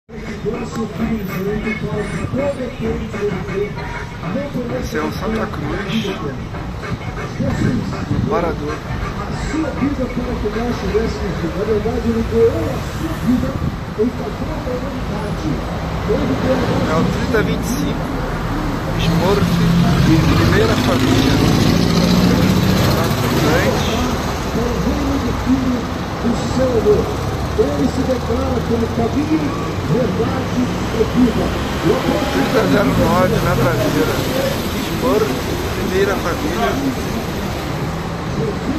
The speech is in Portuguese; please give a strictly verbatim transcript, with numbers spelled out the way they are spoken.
Esse é o Santa Cruz do Parador. Sua vida para que nós tivéssemos vida. Na verdade, ele doou a sua vida em favor da humanidade. É o trinta vinte e cinco, Smurf, primeira família. Frente. Para o reino do Filho do seu amor. Ele se declara como caminho, verdade e vida. trinta zero nove na traseira. Smurf, primeira família.